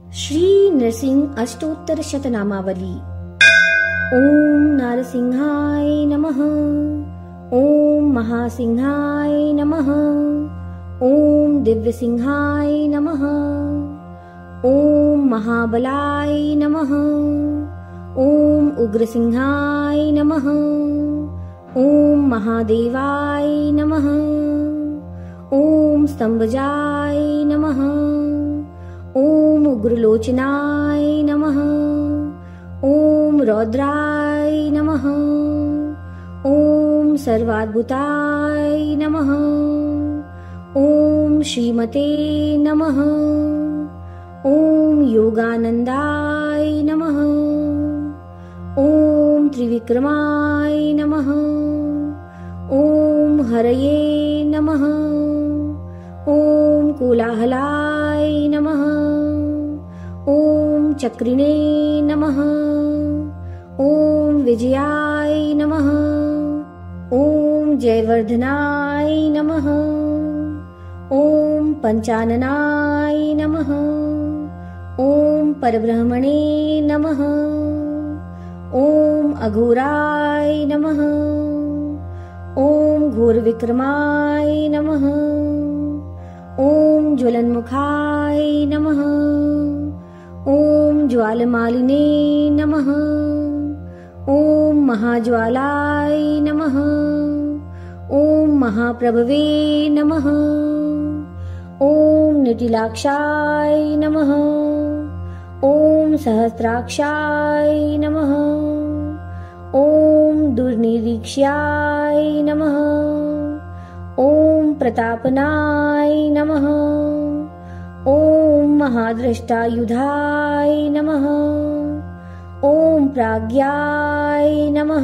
श्री नृसिंह अष्टोत्तर शतनामावली। ओम नारसिंहाय नमः। ओम महासिंहाय नमः। ओम दिव्यसिंहाय नमः। ओम महाबलाय नमः। ओम उग्रसिंहाय नमः। ओम महादेवाय नमः। ओम स्तंभजाय नमः। ओम उग्रलोचनाय नमः। ओम रौद्राय नमः। ओम सर्वाद्भुताय नमः। ओम श्रीमते नमः। ओम योगानंदाय नमः। ओम त्रिविक्रमाय नमः। ओम हरये नमः। ओम कोलाहलाय नमः। ओम चक्रिणे नमः। ओम विजयाय नमः। ओम जयवर्धनाय नमः। ओम पंचाननाय नमः। ओम परब्रह्मणे नमः। ओम अघोराय नमः। ओम घोरविक्रमाय नमः। ओम ज्वलन्मुखाय नमः। ओम ज्वालमालिने नमः। ओम महाज्वालाय नमः। ओम महाप्रभवे नमः। ओम निटिलाक्षाय नमः। ओम सहस्राक्षाय नमः। ओम दुर्निरीक्ष्याय नमः। ओम प्रतापनाय नमः। ओम महादृष्टायुधाय नमः। ओम प्राज्ञाय नमः।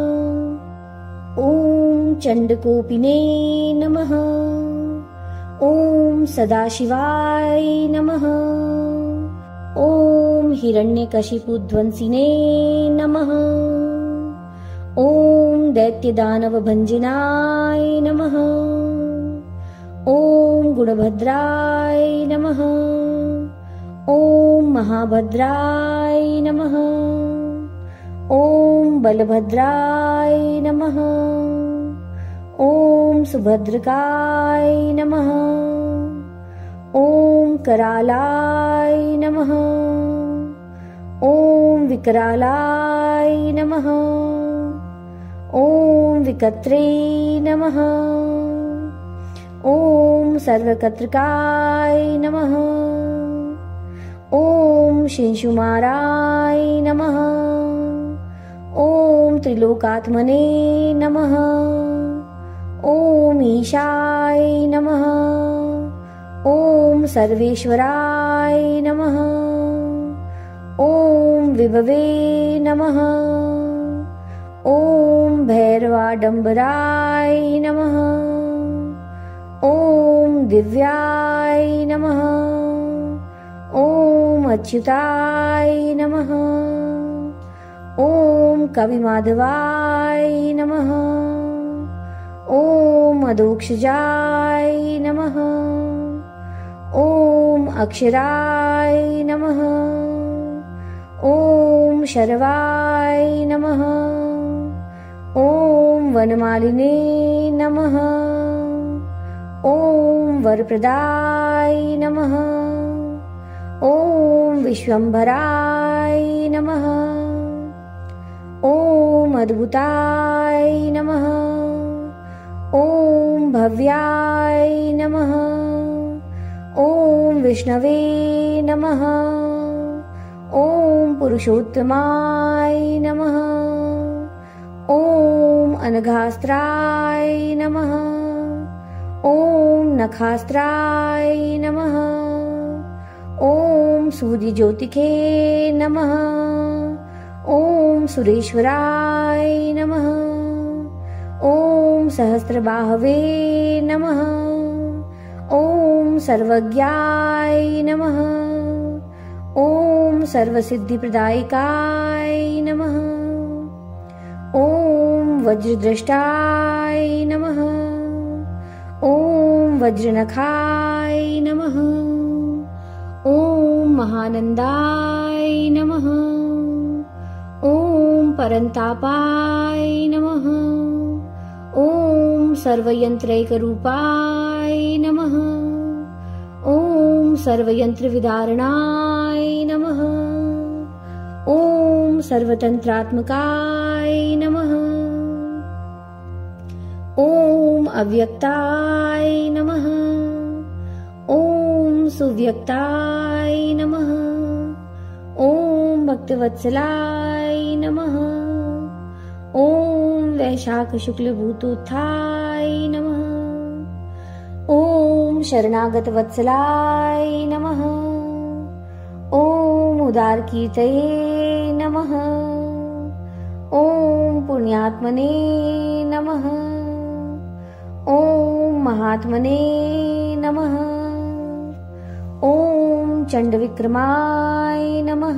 ओम चंडकोपिने नमः। ओम सदाशिवाय नमः। ओम हिरण्यकशिपुध्वंसिने नमः। ओम दैत्यदानवभञ्जनाय नमः। ओम गुणभद्राय नमः। ओम महाभद्राय नमः। ओम बलभद्राय नमः। ओम सुभद्रकाय नमः। ओम करालाय नमः। ओम विकरालाय नमः। ओम विकत्रे नमः। ओम सर्वकत्रकाय नमः। ओम शिंशुमाराय नमः। ओम त्रिलोकात्मने नमः। ओम ईशाय नमः। ओम सर्वेश्वराय नमः। ओम विभवे नमः। ओम भैरवाडंबराय नमः। ओम दिव्याय नमः। ओम अच्युताय नमः। ओम कविमाधवाय नमः। ओम अधोक्षजाय नमः। ओम अक्षराय नमः। ओम शर्वाय नमः। ओम वनमालिने नमः। ओम वरप्रदाय नमः। ओम विश्वम्भराय नमः। ओम अद्भुताय नमः। ओम भव्याय नमः। ओम विष्णवे नमः। ओम पुरुषोत्तमाय नमः। ओम अनघास्त्राय नमः। ओम नखास्त्राय नमः। ओम सूर्यज्योतिके नमः। ओम सुरेश्वराय नमः। ओम सहस्रबाहवे नमः। ओम सर्वज्ञाय नमः। ओम सर्वसिद्धिप्रदायकाय नमः। ओम वज्रद्रष्टाय नमः। ओम वज्रनखाय नमः। ओम महानंदाय नमः। ॐ परंतापाय नमः। ॐ सर्वयंत्रैकरूपाय नमः। ॐ सर्वयंत्रविदारणाय नमः। ॐ सर्वतंत्रात्मकाय नमः। ॐ अव्यक्ताय नमः। ॐ सुव्यक्ताय नमः। ॐ भक्तवत्सलाय नमः। ॐ वैशाख शुक्ल भूतोत्थाय नमः। ॐ शरणागत वत्सलाय नमः। ॐ उदारकीर्तये नमः। ॐ पुण्यात्मने नमः। ॐ महात्मने नमः। ॐ चण्डविक्रमाय नमः।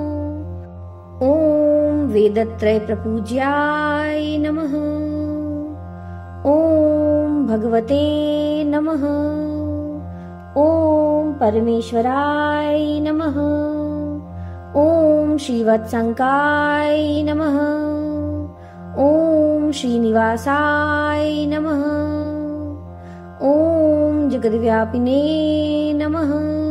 ॐ वेदत्रय प्रपूज्याय नमः। ॐ भगवते नमः। ॐ परमेश्वराय नमः। ॐ श्रीवत्संकाय नमः। ॐ श्रीनिवासाय नमः। ॐ जगद्व्यापिने नमः।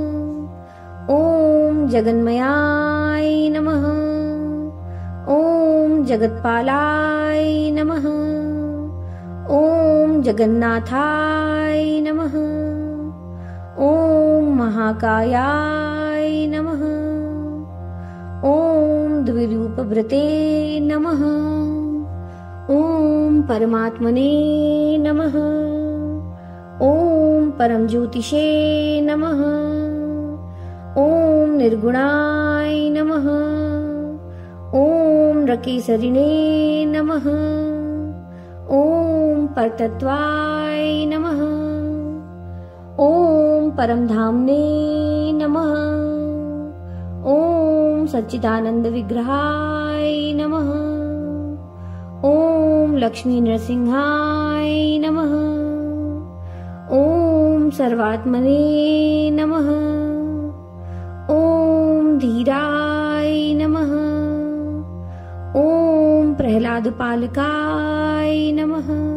ॐ जगन्मयाय नमः। ॐ जगत्पालाय नमः। ॐ जगन्नाथाय नमः। ॐ महाकायाय नमः। ॐ द्विरूपभृते नमः। ॐ परमात्मने नमः। ॐ परमज्योतिषे नमः। ॐ निर्गुणाय नमः। ॐ रकेसरिणे नमः। ॐ परतत्वाय नमः। ॐ परमधाम्ने नमः। ॐ सच्चिदानंद विग्रहाय नमः। ॐ लक्ष्मी नरसिंहाय नमः। ॐ सर्वात्मने नमः। ॐ धीराय नमः। ॐ प्रह्लादपालकाय नमः।